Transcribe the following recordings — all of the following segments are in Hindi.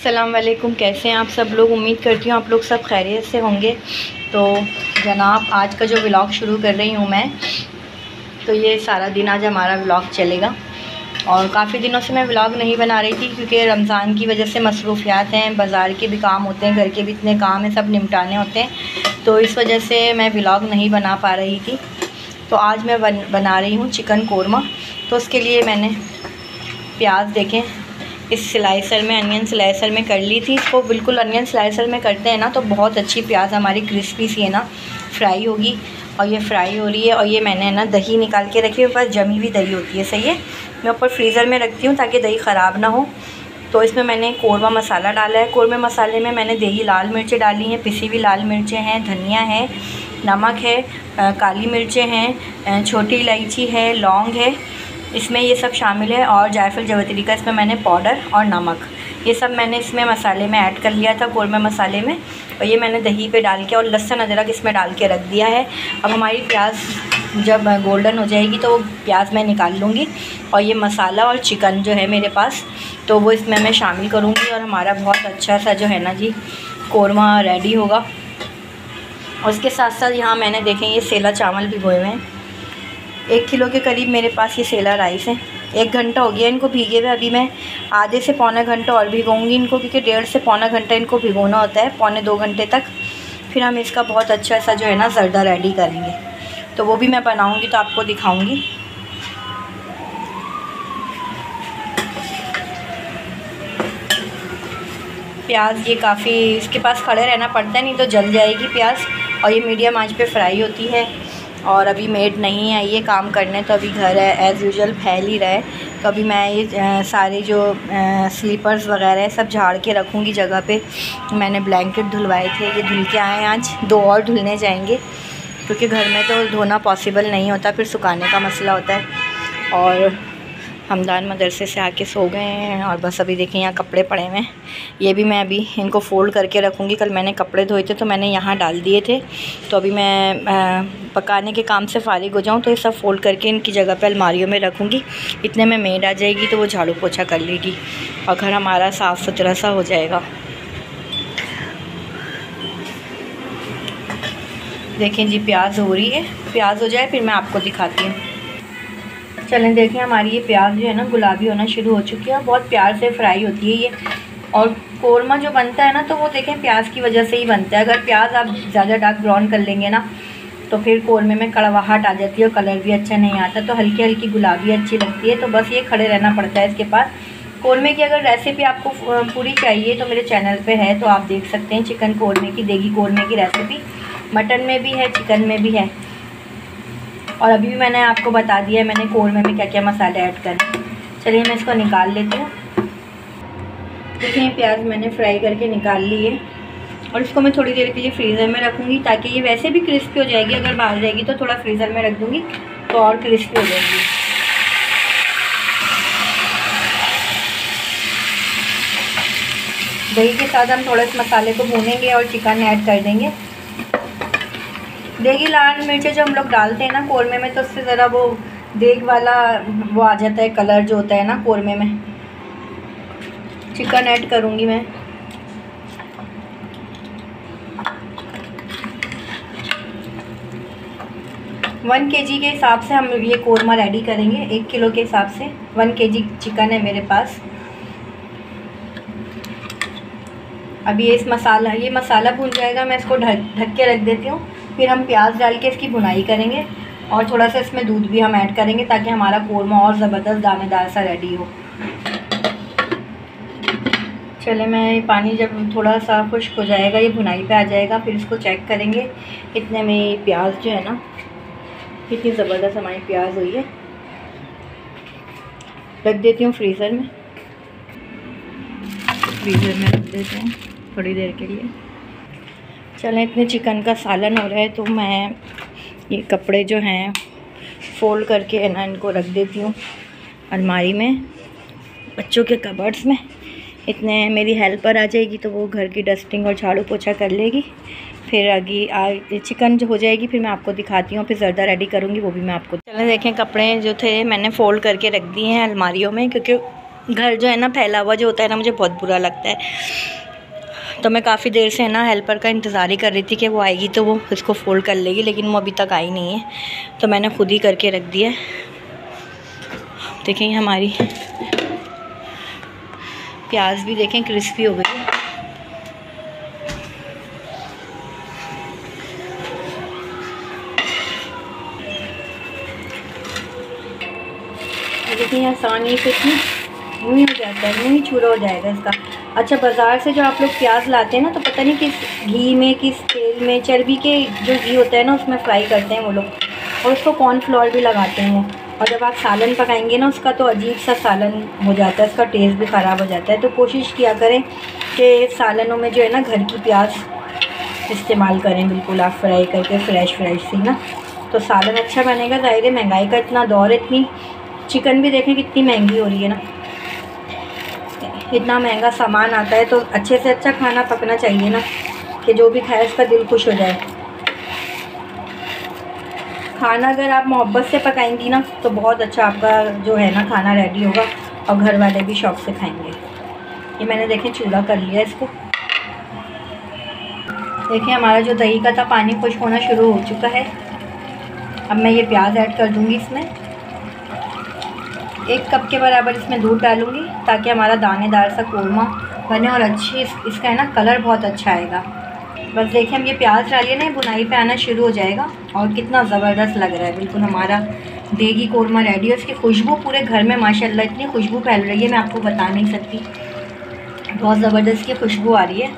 अस्सलाम वालेकुम। कैसे हैं आप सब लोग? उम्मीद करती हूँ आप लोग सब खैरियत से होंगे। तो जनाब, आज का जो व्लॉग शुरू कर रही हूँ मैं, तो ये सारा दिन आज हमारा व्लॉग चलेगा। और काफ़ी दिनों से मैं व्लॉग नहीं बना रही थी क्योंकि रमज़ान की वजह से मसरूफ़ियात हैं, बाज़ार के भी काम होते हैं, घर के भी इतने काम हैं, सब निपटाने होते हैं, तो इस वजह से मैं व्लॉग नहीं बना पा रही थी। तो आज मैं बना रही हूँ चिकन कोरमा। तो उसके लिए मैंने प्याज देखें इस स्लाइसर में, अनियन स्लाइसर में कर ली थी। इसको बिल्कुल अनियन स्लाइसर में करते हैं ना तो बहुत अच्छी प्याज हमारी क्रिस्पी सी है ना फ्राई होगी। और ये फ्राई हो रही है। और ये मैंने ना दही निकाल के रखी है, मेरे पास जमी हुई दही होती है, सही है। मैं ऊपर फ्रीज़र में रखती हूँ ताकि दही ख़राब ना हो। तो इसमें मैंने कोरमा मसाला डाला है। कोरमा मसाले में मैंने देगी लाल मिर्चें डाली हैं, पिसी हुई लाल मिर्चें हैं, धनिया है, नमक है, काली मिर्चें हैं, छोटी इलायची है, लौंग है, इसमें ये सब शामिल है। और जायफल जवित्री का इसमें मैंने पाउडर और नमक, ये सब मैंने इसमें मसाले में ऐड कर लिया था कोरमा मसाले में। और ये मैंने दही पे डाल के और लहसुन अदरक इसमें डाल के रख दिया है। अब हमारी प्याज जब गोल्डन हो जाएगी तो वो प्याज मैं निकाल लूँगी और ये मसाला और चिकन जो है मेरे पास, तो वो इसमें मैं शामिल करूँगी और हमारा बहुत अच्छा सा जो है ना जी कोरमा रेडी होगा। और उसके साथ साथ यहाँ मैंने देखें ये सेला चावल भिगोए हुए हैं, 1 किलो के करीब मेरे पास ये सेला राइस है। 1 घंटा हो गया इनको भीगे हुए। अभी मैं आधे से पौना घंटा और भिगोऊंगी इनको, क्योंकि 1.5 से पौना घंटा इनको भिगोना होता है, पौने 2 घंटे तक। फिर हम इसका बहुत अच्छा सा जो है ना ज़र्दा रेडी करेंगे, तो वो भी मैं बनाऊंगी तो आपको दिखाऊंगी। प्याज ये काफ़ी इसके पास खड़े रहना पड़ता है, नहीं तो जल जाएगी प्याज। और ये मीडियम आंच पे फ्राई होती है। और अभी मेड नहीं आई है काम करने, तो अभी घर है एज़ यूजुअल फैल ही रहा है। तो अभी मैं ये सारे जो स्लीपर्स वगैरह सब झाड़ के रखूँगी जगह पे। मैंने ब्लैंकेट धुलवाए थे, ये धुल के आए हैं, आज 2 और धुलने जाएंगे, क्योंकि घर में तो धोना पॉसिबल नहीं होता, फिर सुखाने का मसला होता है। और हमदान मदरसे से आके सो गए हैं और बस अभी देखें यहाँ कपड़े पड़े हुए हैं, ये भी मैं अभी इनको फ़ोल्ड करके रखूँगी। कल मैंने कपड़े धोए थे तो मैंने यहाँ डाल दिए थे, तो अभी मैं पकाने के काम से फ़ारिग हो जाऊँ तो ये सब फ़ोल्ड करके इनकी जगह पे अलमारियों में रखूँगी। इतने में मेड आ जाएगी तो वो झाड़ू पोछा कर लेगी और घर हमारा साफ़ सुथरा सा हो जाएगा। देखें जी प्याज हो रही है, प्याज हो जाए फिर मैं आपको दिखाती हूँ। चलें देखें हमारी ये प्याज जो है ना गुलाबी होना शुरू हो चुकी है और बहुत प्यार से फ्राई होती है ये। और कोरमा जो बनता है ना तो वो देखें प्याज की वजह से ही बनता है। अगर प्याज आप ज़्यादा डार्क ब्राउन कर लेंगे ना तो फिर कोरमे में कड़वाहट आ जाती है और कलर भी अच्छा नहीं आता। तो हल्की हल्की गुलाबी अच्छी लगती है, तो बस ये खड़े रहना पड़ता है इसके पास। कोरमे की अगर रेसिपी आपको पूरी चाहिए तो मेरे चैनल पे है, तो आप देख सकते हैं। चिकन कोरमे की, देगी कोरमे की रेसिपी मटन में भी है, चिकन में भी है। और अभी भी मैंने आपको बता दिया है मैंने कोरमे में क्या क्या मसाले ऐड करने। चलिए मैं इसको निकाल लेती हूँ। देखिए प्याज मैंने फ्राई करके निकाल ली है और इसको मैं थोड़ी देर के लिए फ्रीज़र में रखूँगी, ताकि ये वैसे भी क्रिस्पी हो जाएगी। अगर बाहर जाएगी तो थोड़ा फ्रीज़र में रख दूँगी तो और क्रिस्पी हो जाएगी। दही के साथ हम थोड़ा इस मसाले को भूनेंगे और चिकन ऐड कर देंगे। देगी लाल मिर्चें जो हम लोग डालते हैं ना कोरमे में, तो उससे ज़रा वो देग वाला वो आ जाता है, कलर जो होता है ना कोरमे में। चिकन ऐड करूँगी मैं। वन kg के हिसाब से हम ये कोरमा रेडी करेंगे। 1 किलो के हिसाब से 1 kg चिकन है मेरे पास। अभी ये मसाला भून जाएगा, मैं इसको ढक के रख देती हूँ। फिर हम प्याज डाल के इसकी भुनाई करेंगे और थोड़ा सा इसमें दूध भी हम ऐड करेंगे, ताकि हमारा कोरमा और ज़बरदस्त दानेदार सा रेडी हो। चले मैं पानी जब थोड़ा सा खुश्क हो जाएगा, ये भुनाई पे आ जाएगा, फिर इसको चेक करेंगे। इतने में प्याज जो है ना कितनी ज़बरदस्त हमारी प्याज हुई है। रख देती हूँ फ्रीज़र में, रख देते हैं थोड़ी देर के लिए। चलें इतने चिकन का सालन हो रहा है तो मैं ये कपड़े जो हैं फ़ोल्ड करके है ना इनको रख देती हूँ अलमारी में, बच्चों के कबर्ड्स में। इतने मेरी हेल्पर आ जाएगी तो वो घर की डस्टिंग और झाड़ू पोछा कर लेगी। फिर आगे चिकन जो हो जाएगी फिर मैं आपको दिखाती हूँ, फिर ज़र्दा रेडी करूँगी, वो भी मैं आपको। चलें देखें कपड़े जो थे मैंने फ़ोल्ड करके रख दिए हैं अलमारियों में, क्योंकि घर जो है ना फैला हुआ जो होता है ना, मुझे बहुत बुरा लगता है। तो मैं काफ़ी देर से है ना हेल्पर का इंतज़ार ही कर रही थी कि वो आएगी तो वो इसको फ़ोल्ड कर लेगी, लेकिन वो अभी तक आई नहीं है, तो मैंने खुद ही करके रख दिया है। देखें हमारी प्याज भी देखें क्रिस्पी हो गई है। देखिए आसानी से यूँ ही हो जाता है, यूँ ही चूरा हो जाएगा इसका। अच्छा, बाज़ार से जो आप लोग प्याज लाते हैं ना, तो पता नहीं किस घी में, किस तेल में, चर्बी के जो घी होता है ना उसमें फ्राई करते हैं वो लोग, और उसको कॉर्नफ्लोर भी लगाते हैं वो। और जब आप सालन पकाएंगे ना उसका, तो अजीब सा सालन हो जाता है, उसका टेस्ट भी ख़राब हो जाता है। तो कोशिश किया करें कि सालनों में जो है ना घर की प्याज इस्तेमाल करें, बिल्कुल आप फ्राई करके फ्रेश सी ना, तो सालन अच्छा बनेगा। ज़ाहिर है महंगाई का इतना दौर, इतनी चिकन भी देखें कितनी महंगी हो रही है ना, इतना महंगा सामान आता है, तो अच्छे से अच्छा खाना पकना चाहिए ना, कि जो भी खाए उसका दिल खुश हो जाए। खाना अगर आप मोहब्बत से पकाएंगी ना, तो बहुत अच्छा आपका जो है ना खाना रेडी होगा, और घर वाले भी शौक़ से खाएंगे। ये मैंने देखें चूल्हा कर लिया इसको। देखिए हमारा जो दही का था पानी खुश्क होना शुरू हो चुका है। अब मैं ये प्याज ऐड कर दूँगी इसमें। 1 कप के बराबर इसमें दूध डालूँगी, ताकि हमारा दानेदार सा कोरमा बने, और अच्छी इसका है ना कलर बहुत अच्छा आएगा। बस देखिए हम ये प्याज डालिए ना, बुनाई पे आना शुरू हो जाएगा, और कितना ज़बरदस्त लग रहा है। बिल्कुल हमारा देगी कोरमा रेडी है। उसकी खुशबू पूरे घर में माशाल्लाह इतनी खुशबू फैल रही है, मैं आपको बता नहीं सकती, बहुत ज़बरदस्त की खुशबू आ रही है।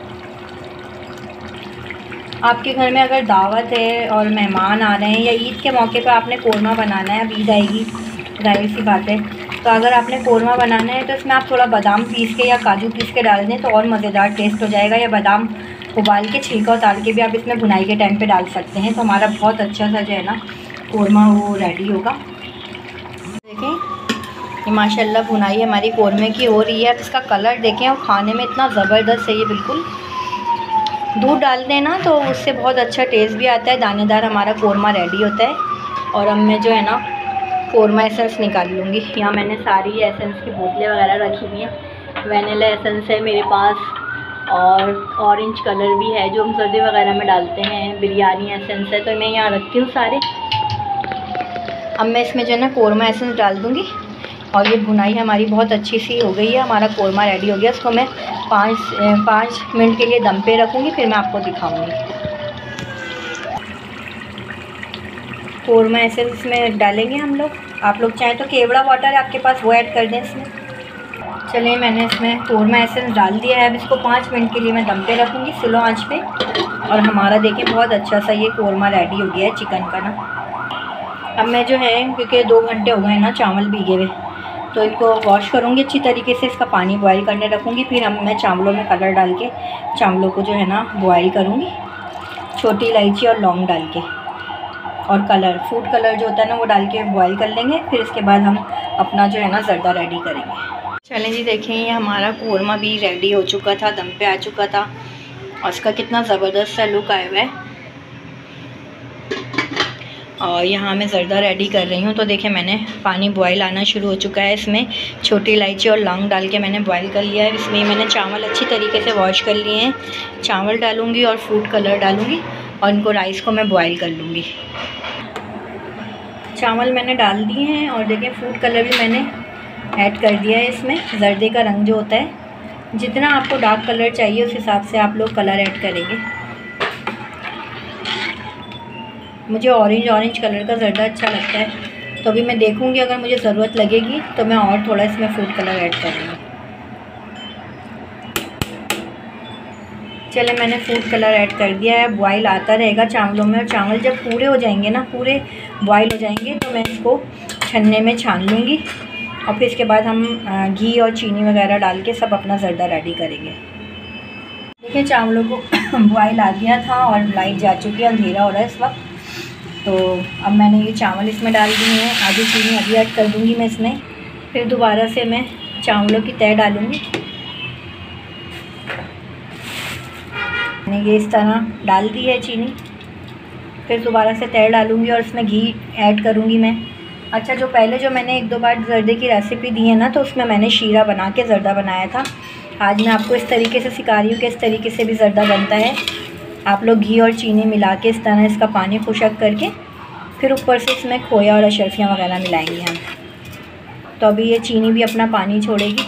आपके घर में अगर दावत है और मेहमान आ रहे हैं, या ईद के मौके पर आपने कोरमा बनाना है, अब ईद आएगी जाहिर सी बात है, तो अगर आपने कोरमा बनाना है तो इसमें आप थोड़ा बादाम पीस के या काजू पीस के डाल दें तो और मज़ेदार टेस्ट हो जाएगा। या बादाम उबाल के छिलका उतार के भी आप इसमें भुनाई के टाइम पे डाल सकते हैं, तो हमारा बहुत अच्छा सा जो है ना कोरमा वो रेडी होगा। देखें ये माशाल्लाह भुनाई हमारी कोरमे की हो रही है। अब इसका कलर देखें, और खाने में इतना ज़बरदस्त है ये, बिल्कुल दूध डाल दें ना तो उससे बहुत अच्छा टेस्ट भी आता है, दानेदार हमारा कोरमा रेडी होता है। और अब मैं जो है ना कोरमा एसेंस निकाल लूँगी। यहाँ मैंने सारी एसेंस की बोतलें वगैरह रखी हुई हैं। वैनिला एसेंस है मेरे पास, और ऑरेंज कलर भी है जो हम सर्दी वगैरह में डालते हैं, बिरयानी एसेंस है, तो मैं यहाँ रखती हूँ सारे। अब मैं इसमें जो है ना कोरमा एसेंस डाल दूँगी, और ये भुनाई हमारी बहुत अच्छी सी हो गई है, हमारा कोरमा रेडी हो गया। इसको मैं 5 मिनट के लिए दम पे रखूँगी, फिर मैं आपको दिखाऊँगी। कोरमा एसेंस में डालेंगे हम लोग, आप लोग चाहें तो केवड़ा वाटर आपके पास वो ऐड कर दें इसमें। चलिए मैंने इसमें कोरमा एसेंस डाल दिया है। अब इसको 5 मिनट के लिए मैं दम पे रखूँगी स्लो आंच पे, और हमारा देखिए बहुत अच्छा सा ये कोरमा रेडी हो गया है चिकन का ना। अब मैं जो है, क्योंकि 2 घंटे हो गए ना चावल भीगे हुए, तो इनको वॉश करूँगी अच्छी तरीके से, इसका पानी बॉयल करने रखूँगी, फिर मैं चावलों में कलर डाल के चावलों को जो है ना बॉयल करूँगी, छोटी इलायची और लौंग डाल के, और कलर फूड कलर जो होता है ना वो डाल के बॉयल कर लेंगे। फिर इसके बाद हम अपना जो है ना ज़र्दा रेडी करेंगे। चलें जी, देखें ये हमारा कोरमा भी रेडी हो चुका था, दम पे आ चुका था, और इसका कितना ज़बरदस्त सा लुक आया हुआ है। और यहाँ मैं ज़र्दा रेडी कर रही हूँ, तो देखें मैंने पानी बॉयल आना शुरू हो चुका है। इसमें छोटी इलायची और लौंग डाल के मैंने बॉयल कर लिया है। इसमें मैंने चावल अच्छी तरीके से वॉश कर लिए हैं। चावल डालूँगी और फूड कलर डालूँगी, और इनको राइस को मैं बॉयल कर लूँगी। चावल मैंने डाल दिए हैं, और देखें फूड कलर भी मैंने ऐड कर दिया है। इसमें जर्दे का रंग जो होता है, जितना आपको डार्क कलर चाहिए उस हिसाब से आप लोग कलर ऐड करेंगे। मुझे ऑरेंज कलर का ज़र्दा अच्छा लगता है, तो अभी मैं देखूँगी अगर मुझे ज़रूरत लगेगी तो मैं और थोड़ा इसमें फूड कलर ऐड करूँगी। चले मैंने फूड कलर ऐड कर दिया है। बॉयल आता रहेगा चावलों में, और चावल जब पूरे हो जाएंगे ना, पूरे बॉयल हो जाएंगे, तो मैं इसको छन्ने में छान लूँगी, और फिर इसके बाद हम घी और चीनी वगैरह डाल के सब अपना ज़र्दा रेडी करेंगे। देखिए चावलों को बॉयल आ गया था, और लाइट जा चुकी है, अंधेरा हो रहा है इस वक्त। तो अब मैंने ये चावल इसमें डाल दिए हैं, आधी चीनी अभी ऐड कर दूँगी मैं इसमें। फिर दोबारा से मैं चावलों की तह डालूँगी। मैंने ये इस तरह डाल दी है चीनी, फिर दोबारा से तह डालूँगी, और इसमें घी ऐड करूँगी मैं। अच्छा, जो पहले जो मैंने 1-2 बार ज़र्दे की रेसिपी दी है ना, तो उसमें मैंने शीरा बना के ज़र्दा बनाया था। आज मैं आपको इस तरीके से सिखा रही हूँ कि इस तरीके से भी ज़र्दा बनता है। आप लोग घी और चीनी मिला के इस तरह इसका पानी खुशक करके फिर ऊपर से इसमें खोया और अशरफियाँ वगैरह मिलाएंगे हम। तो अभी ये चीनी भी अपना पानी छोड़ेगी।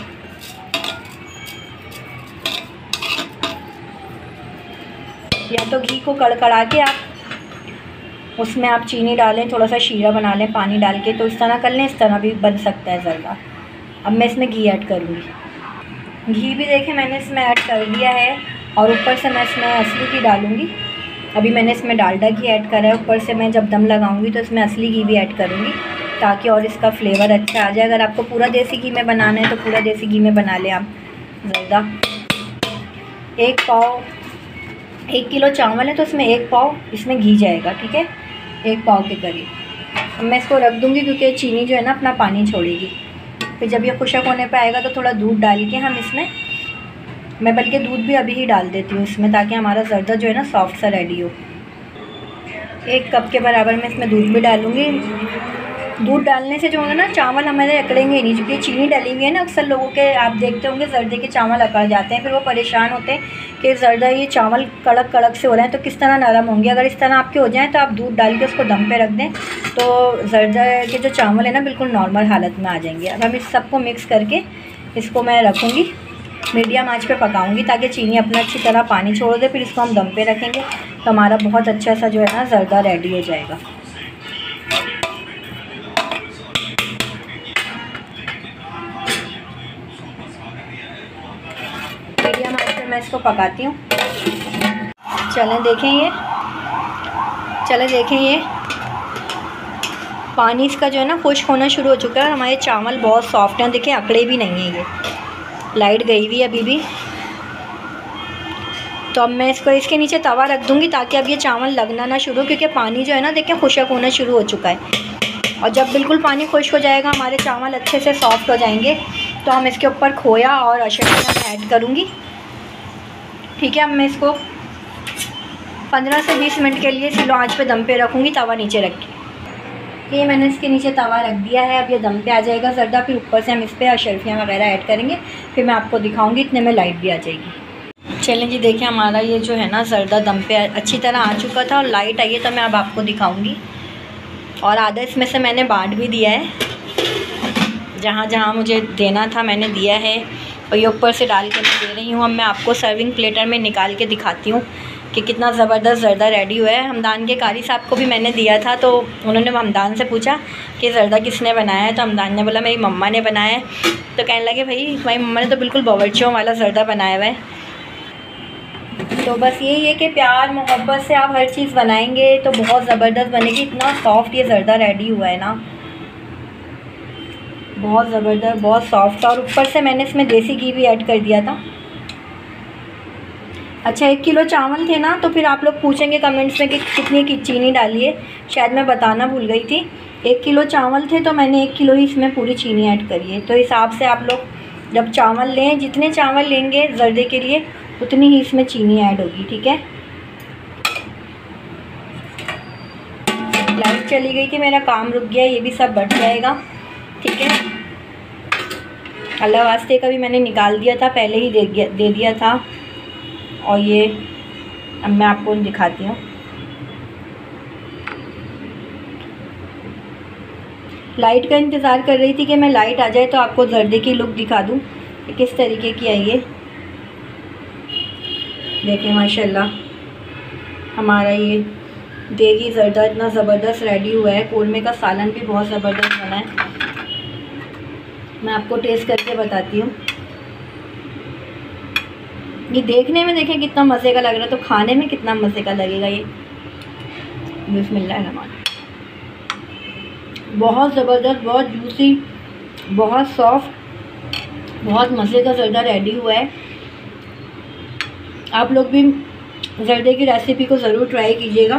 या तो घी को कड़कड़ा के आप उसमें आप चीनी डालें, थोड़ा सा शीरा बना लें पानी डाल के, तो इस तरह कर लें। इस तरह भी बन सकता है ज़र्दा। अब मैं इसमें घी ऐड करूँगी। घी भी देखें मैंने इसमें ऐड कर दिया है और ऊपर से मैं इसमें असली घी डालूँगी। अभी मैंने इसमें डालडा घी ऐड करा है। ऊपर से मैं जब दम लगाऊँगी तो इसमें असली घी भी ऐड करूँगी ताकि और इसका फ्लेवर अच्छा आ जाए। अगर आपको पूरा देसी घी में बनाना है तो पूरा देसी घी में बना लें आप ज़र्दा। 1 किलो चावल है तो इसमें 1 पाव इसमें घी जाएगा, ठीक है, 1 पाव के करीब। अब मैं इसको रख दूँगी क्योंकि चीनी जो है ना अपना पानी छोड़ेगी। फिर जब ये खुशक होने पे आएगा तो थोड़ा दूध डाल के हम इसमें, मैं बल्कि दूध भी अभी ही डाल देती हूँ इसमें ताकि हमारा ज़र्दा जो है ना सॉफ्ट सा रेडी हो। 1 कप के बराबर मैं इसमें दूध भी डालूँगी। दूध डालने से जो होगा ना चावल हमारे अकड़ेंगे नहीं, क्योंकि चीनी डली हुई है ना। अक्सर लोगों के आप देखते होंगे ज़र्दे के चावल अकड़ जाते हैं, फिर वो परेशान होते हैं कि ज़र्दा ये चावल कड़क कड़क से हो रहे हैं तो किस तरह नरम होंगे। अगर इस तरह आपके हो जाएँ तो आप दूध डाल के उसको दम पे रख दें तो ज़र्दा के जो चावल है ना बिल्कुल नॉर्मल हालत में आ जाएंगे। अब हम इस सबको मिक्स करके इसको मैं रखूँगी, मीडियम आंच पे पकाऊंगी ताकि चीनी अपना अच्छी तरह पानी छोड़ दे। फिर इसको हम दम पे रखेंगे तो हमारा बहुत अच्छा सा जो है ना ज़र्दा रेडी हो जाएगा। मीडियम आंच पे मैं इसको पकाती हूँ। चलें देखें ये पानी इसका जो है ना खुश्क होना शुरू हो चुका है। हमारे चावल बहुत सॉफ्ट हैं, देखें अकड़े भी नहीं हैं। ये लाइट गई हुई है अभी भी। तो अब मैं इसको इसके नीचे तवा रख दूँगी ताकि अब ये चावल लगना ना शुरू, क्योंकि पानी जो है ना देखें खुशक होना शुरू हो चुका है। और जब बिल्कुल पानी खुश्क हो जाएगा हमारे चावल अच्छे से सॉफ्ट हो जाएंगे तो हम इसके ऊपर खोया और अशरफियाँ ऐड करूँगी, ठीक है। अब मैं इसको 15 से 20 मिनट के लिए स्लो आंच पे दम पे रखूँगी, तवा नीचे रख के। ये मैंने इसके नीचे तवा रख दिया है। अब ये दम पे आ जाएगा ज़र्दा, फिर ऊपर से हम इस पर अशरफियाँ वगैरह ऐड करेंगे, फिर मैं आपको दिखाऊँगी। इतने में लाइट भी आ जाएगी। चलें जी, देखिए हमारा ये जो है ना ज़र्दा दम पे अच्छी तरह आ चुका था और लाइट आई है तो मैं अब आपको दिखाऊँगी। और आधा इसमें से मैंने बांट भी दिया है, जहाँ जहाँ मुझे देना था मैंने दिया है। और ये ऊपर से डाल के मैं दे रही हूँ। अब मैं आपको सर्विंग प्लेटर में निकाल के दिखाती हूँ कि कितना ज़बरदस्त ज़र्दा रेडी हुआ है। हमदान के कारी साहब को भी मैंने दिया था तो उन्होंने हमदान से पूछा कि ज़र्दा किसने बनाया है, तो हमदान ने बोला मेरी मम्मा ने बनाया है। तो कहने लगे भाई मेरी मम्मा ने तो बिल्कुल बावर्चियों वाला ज़र्दा बनाया हुआ है। तो बस यही है कि प्यार मोहब्बत से आप हर चीज़ बनाएंगे तो बहुत ज़बरदस्त बनेगी। इतना सॉफ्ट ये ज़र्दा रेडी हुआ है ना, बहुत ज़बरदस्त, बहुत सॉफ्ट। और ऊपर से मैंने इसमें देसी घी भी ऐड कर दिया था। अच्छा, 1 किलो चावल थे ना, तो फिर आप लोग पूछेंगे कमेंट्स में कि कितनी चीनी डाली है, शायद मैं बताना भूल गई थी। 1 किलो चावल थे तो मैंने 1 किलो ही इसमें पूरी चीनी ऐड करी है। तो हिसाब से आप लोग जब चावल लें, जितने चावल लेंगे ज़र्दे के लिए उतनी ही इसमें चीनी ऐड होगी, ठीक है। लाइट चली गई थी, मेरा काम रुक गया, ये भी सब बढ़ जाएगा, ठीक है। अल्लाह वास्ते का भी मैंने निकाल दिया था, पहले ही दे दिया था। और ये अब मैं आपको दिखाती हूँ। लाइट का इंतज़ार कर रही थी कि मैं लाइट आ जाए तो आपको ज़र्दे की लुक दिखा दूँ कि किस तरीके की आई है। देखिए माशाल्लाह हमारा ये देगी ज़र्दा इतना ज़बरदस्त रेडी हुआ है। कोरमे का सालन भी बहुत ज़बरदस्त बना है, मैं आपको टेस्ट करके बताती हूँ। ये देखने में देखें कितना मज़े का लग रहा है, तो खाने में कितना मज़े का लगेगा ये। बिस्मिल्लाह। बहुत ज़बरदस्त, बहुत जूसी, बहुत सॉफ्ट, बहुत मज़े का ज़र्दा रेडी हुआ है। आप लोग भी ज़र्दे की रेसिपी को ज़रूर ट्राई कीजिएगा।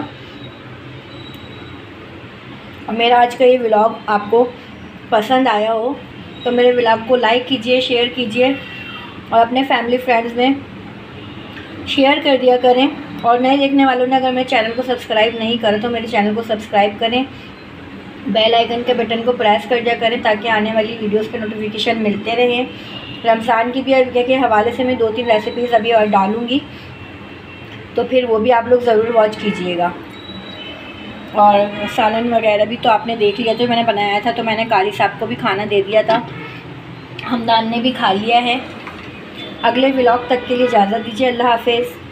और मेरा आज का ये व्लॉग आपको पसंद आया हो तो मेरे व्लॉग को लाइक कीजिए, शेयर कीजिए और अपने फैमिली फ्रेंड्स में शेयर कर दिया करें। और नए देखने वालों ने अगर मेरे चैनल को सब्सक्राइब नहीं करा तो मेरे चैनल को सब्सक्राइब करें बेल आइकन के बटन को प्रेस कर दिया करें ताकि आने वाली वीडियोस के नोटिफिकेशन मिलते रहें। रमज़ान की भी के हवाले से मैं 2-3 रेसिपीज़ अभी और डालूँगी, तो फिर वो भी आप लोग ज़रूर वॉच कीजिएगा। और सालन वगैरह भी तो आपने देख लिया, जो मैंने बनाया था, तो मैंने कारी साहब को भी खाना दे दिया था, हमदान ने भी खा लिया है। अगले व्लॉग तक के लिए इजाज़त दीजिए। अल्लाह हाफ़िज़।